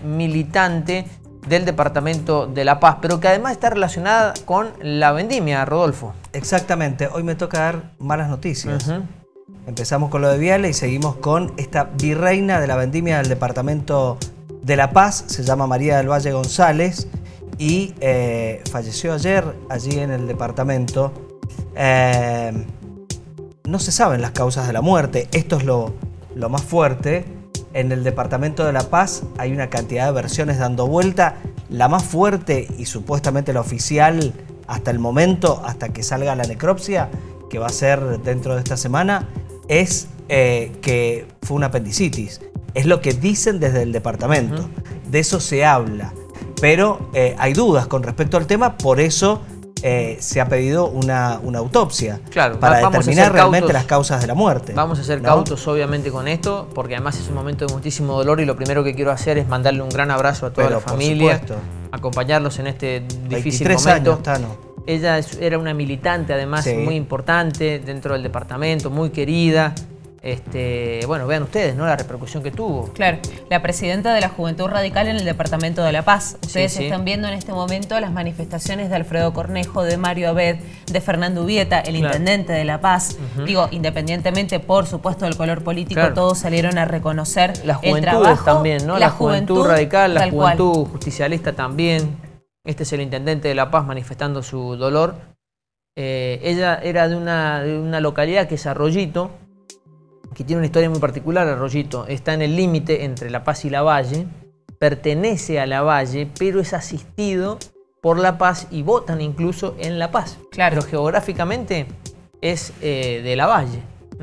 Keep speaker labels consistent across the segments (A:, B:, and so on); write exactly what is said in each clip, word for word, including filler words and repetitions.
A: militante del departamento de La Paz, pero que además está relacionada con la vendimia, Rodolfo.
B: Exactamente, hoy me toca dar malas noticias.
A: Uh-huh.
B: Empezamos con lo de Viale y seguimos con esta virreina de la vendimia del departamento de La Paz, se llama María del Valle González y eh, falleció ayer allí en el departamento. Eh, no se saben las causas de la muerte, esto es lo, lo más fuerte. En el departamento de La Paz hay una cantidad de versiones dando vuelta. La más fuerte y supuestamente la oficial hasta el momento, hasta que salga la necropsia, que va a ser dentro de esta semana, es eh, que fue una apendicitis. Es lo que dicen desde el departamento. Uh-huh. De eso se habla. Pero eh, hay dudas con respecto al tema, por eso eh, se ha pedido una, una autopsia.
A: Claro,
B: para
A: vamos
B: determinar realmente
A: cautos,
B: las causas de la muerte.
A: Vamos a ser ¿no? cautos obviamente con esto, porque además es un momento de muchísimo dolor y lo primero que quiero hacer es mandarle un gran abrazo a toda
B: Pero,
A: la familia,
B: por supuesto.
A: Acompañarlos en este difícil
B: veintitrés
A: momento.
B: Años, Tano.
A: Ella era una militante además sí. muy importante dentro del departamento, muy querida. Este, bueno, vean ustedes, ¿no? La repercusión que tuvo.
C: Claro, la presidenta de la Juventud Radical en el departamento de La Paz. Ustedes sí, sí. están viendo en este momento las manifestaciones de Alfredo Cornejo, de Mario Abed, de Fernando Ubieta, el claro. intendente de La Paz. Uh-huh. Digo, independientemente, por supuesto, del color político, claro. todos salieron a reconocer
A: las
C: el trabajo.
A: También, ¿no?
C: La,
A: la juventud, juventud radical, la juventud
C: cual.
A: justicialista también. Este es el intendente de La Paz manifestando su dolor. Eh, ella era de una, de una localidad que es Arroyito, que tiene una historia muy particular. Arroyito está en el límite entre La Paz y Lavalle, pertenece a Lavalle, pero es asistido por La Paz y votan incluso en La Paz.
C: Claro.
A: Pero geográficamente es eh, de Lavalle.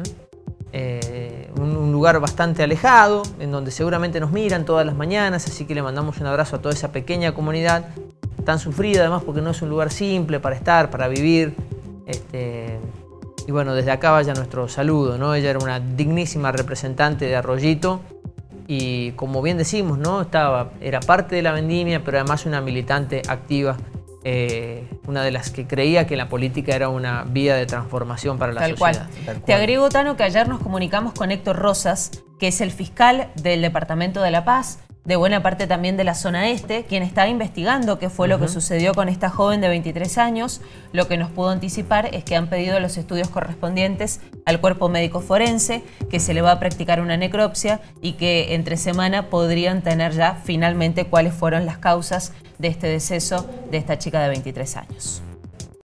A: Eh, un, un lugar bastante alejado, en donde seguramente nos miran todas las mañanas, así que le mandamos un abrazo a toda esa pequeña comunidad, tan sufrida además porque no es un lugar simple para estar, para vivir. Este, y bueno, desde acá vaya nuestro saludo, ¿no? Ella era una dignísima representante de Arroyito y como bien decimos, ¿no? Estaba, era parte de la vendimia, pero además una militante activa, eh, una de las que creía que la política era una vía de transformación para la
C: Tal
A: sociedad.
C: Cual.
A: Tal cual.
C: Te agrego, Tano, que ayer nos comunicamos con Héctor Rosas, que es el fiscal del departamento de La Paz, de buena parte también de la zona este, quien está investigando qué fue uh-huh. lo que sucedió con esta joven de veintitrés años. Lo que nos pudo anticipar es que han pedido los estudios correspondientes al cuerpo médico forense, que se le va a practicar una necropsia y que entre semana podrían tener ya finalmente cuáles fueron las causas de este deceso de esta chica de veintitrés años.